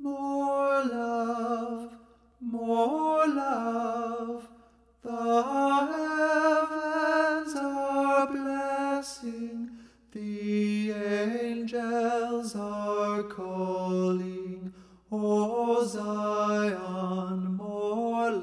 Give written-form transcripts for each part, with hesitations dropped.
more love, more love. The heavens are blessing, the angels are calling, O Zion, more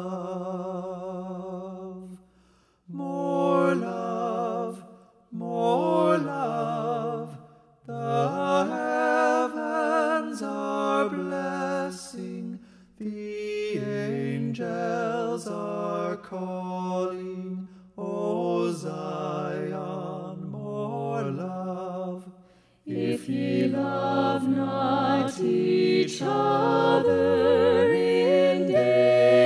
love, more love, more love. The heavens are blessing, the angels are calling, O Zion, more love. If ye love not each other in day